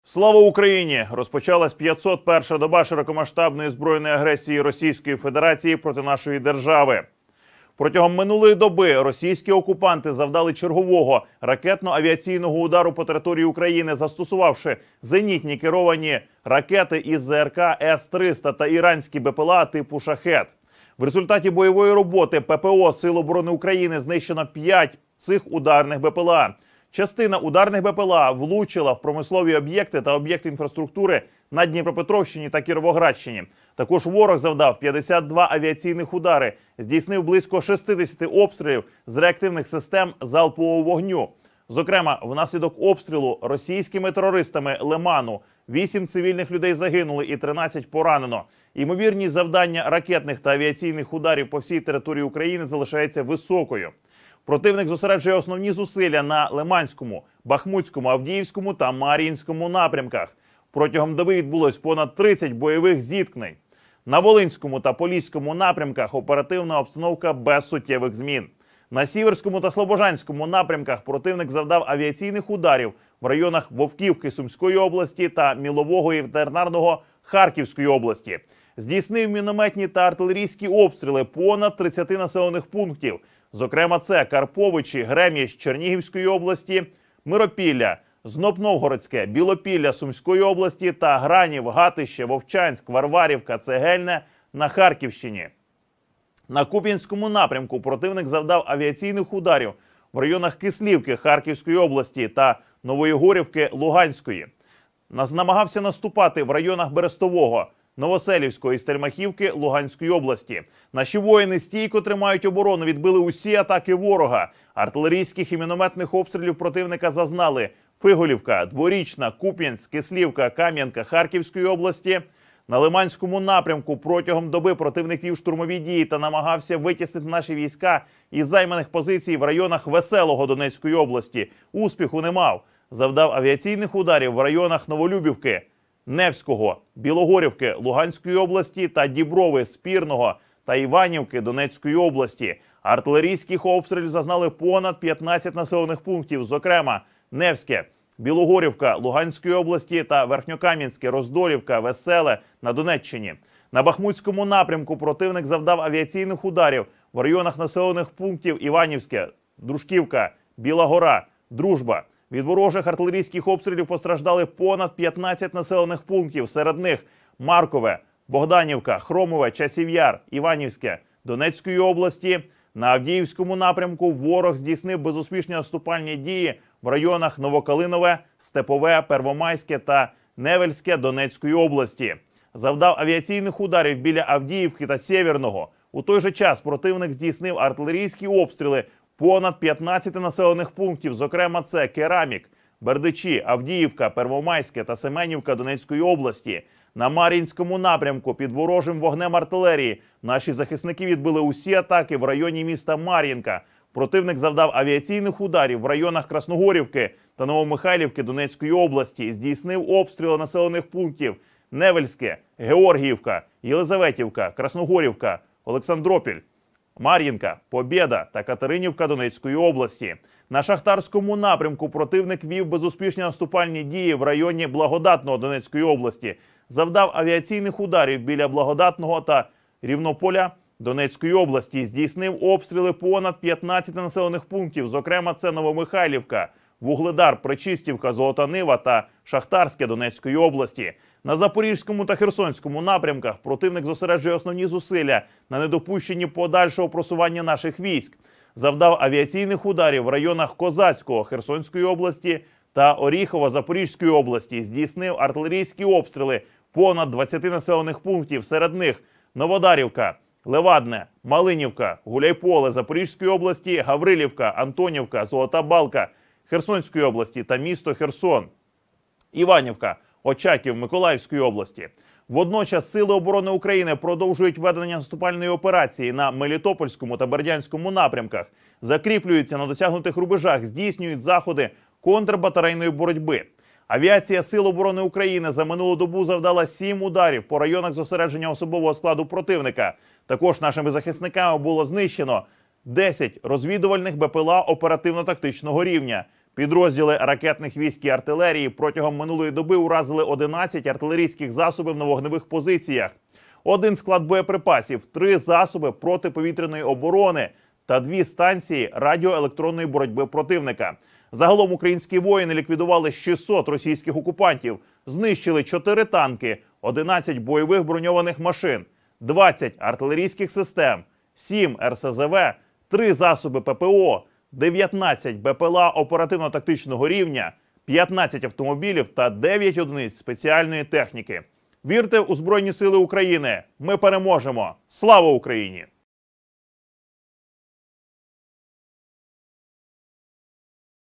Слава Україні! Розпочалась 501-ша доба широкомасштабної збройної агресії Російської Федерації проти нашої держави. Протягом минулої доби російські окупанти завдали чергового ракетно-авіаційного удару по території України, застосувавши зенітні керовані ракети із ЗРК С-300 та іранські БПЛА типу «Шахед». В результаті бойової роботи ППО Сил оборони України знищено 5 цих ударних БПЛА. Частина ударних БПЛА влучила в промислові об'єкти та об'єкти інфраструктури на Дніпропетровщині та Кіровоградщині. Також ворог завдав 52 авіаційних удари, здійснив близько 60 обстрілів з реактивних систем залпового вогню. Зокрема, внаслідок обстрілу російськими терористами Лиману 8 цивільних людей загинули і 13 поранено. Ймовірність завдання ракетних та авіаційних ударів по всій території України залишається високою. Противник зосереджує основні зусилля на Лиманському, Бахмутському, Авдіївському та Мар'їнському напрямках. Протягом доби відбулось понад 30 бойових зіткнень. На Волинському та Поліському напрямках оперативна обстановка без суттєвих змін. На Сіверському та Слобожанському напрямках противник завдав авіаційних ударів в районах Вовківки Сумської області та Мілового і Ветеринарного Харківської області. Здійснив мінометні та артилерійські обстріли понад 30 населених пунктів. Зокрема, це Карповичі, Греміщ Чернігівської області, Миропілля, Знопновгородське, Білопілля Сумської області та Гранів, Гатище, Вовчанськ, Варварівка, Цегельне на Харківщині. На Куп'янському напрямку противник завдав авіаційних ударів в районах Кислівки Харківської області та Новоєгорівки Луганської. Намагався наступати в районах Берестового, Новоселівської і Стельмахівки Луганської області. Наші воїни стійко тримають оборону, відбили усі атаки ворога. Артилерійських і мінометних обстрілів противника зазнали Фиголівка, Дворічна, Куп'янськ, Кислівка, Кам'янка Харківської області. На Лиманському напрямку протягом доби противник вів штурмові дії та намагався витіснити наші війська із займаних позицій в районах Веселого Донецької області. Успіху не мав. Завдав авіаційних ударів в районах Новолюбівки, Невського, Білогорівки Луганської області та Діброви, Спірного та Іванівки Донецької області. Артилерійських обстрілів зазнали понад 15 населених пунктів, зокрема Невське, Білогорівка Луганської області та Верхньокам'янське, Роздолівка, Веселе на Донеччині. На Бахмутському напрямку противник завдав авіаційних ударів в районах населених пунктів Іванівське, Дружківка, Біла Гора, Дружба. Від ворожих артилерійських обстрілів постраждали понад 15 населених пунктів. Серед них Маркове, Богданівка, Хромове, Часів Яр, Іванівське Донецької області. На Авдіївському напрямку ворог здійснив безуспішні наступальні дії в районах Новокалинове, Степове, Первомайське та Невельське Донецької області. Завдав авіаційних ударів біля Авдіївки та Сєвєрного. У той же час противник здійснив артилерійські обстріли понад 15 населених пунктів, зокрема це Керамік, Бердичі, Авдіївка, Первомайське та Семенівка Донецької області. На Мар'їнському напрямку під ворожим вогнем артилерії наші захисники відбили усі атаки в районі міста Мар'їнка. Противник завдав авіаційних ударів в районах Красногорівки та Новомихайлівки Донецької області. Здійснив обстріли населених пунктів Невельське, Георгіївка, Єлизаветівка, Красногорівка, Олександропіль, Мар'їнка, Побєда та Катеринівка Донецької області. На Шахтарському напрямку противник вів безуспішні наступальні дії в районі Благодатного Донецької області. Завдав авіаційних ударів біля Благодатного та Рівнополя Донецької області. Здійснив обстріли понад 15 населених пунктів, зокрема це Новомихайлівка, Вугледар, Пречистівка, Золота Нива та Шахтарське Донецької області. На Запорізькому та Херсонському напрямках противник зосереджує основні зусилля на недопущенні подальшого просування наших військ. Завдав авіаційних ударів в районах Козацького Херсонської області та Оріхова Запорізької області. Здійснив артилерійські обстріли понад 20 населених пунктів, серед них Новодарівка, Левадне, Малинівка, Гуляйполе Запорізької області, Гаврилівка, Антонівка, Золота Балка Херсонської області та місто Херсон, Іванівка, Очаків Миколаївської області. Водночас Сили оборони України продовжують ведення наступальної операції на Мелітопольському та Бердянському напрямках, закріплюються на досягнутих рубежах, здійснюють заходи контрбатарейної боротьби. Авіація Сил оборони України за минулу добу завдала 7 ударів по районах зосередження особового складу противника. Також нашими захисниками було знищено 10 розвідувальних БПЛА оперативно-тактичного рівня, Підрозділи ракетних військ і артилерії протягом минулої доби уразили 11 артилерійських засобів на вогневих позиціях, 1 склад боєприпасів, 3 засоби протиповітряної оборони та 2 станції радіоелектронної боротьби противника. Загалом українські воїни ліквідували 600 російських окупантів, знищили 4 танки, 11 бойових броньованих машин, 20 артилерійських систем, 7 РСЗВ, 3 засоби ППО, 19 БПЛА оперативно-тактичного рівня, 15 автомобілів та 9 одиниць спеціальної техніки. Вірте у Збройні Сили України! Ми переможемо! Слава Україні!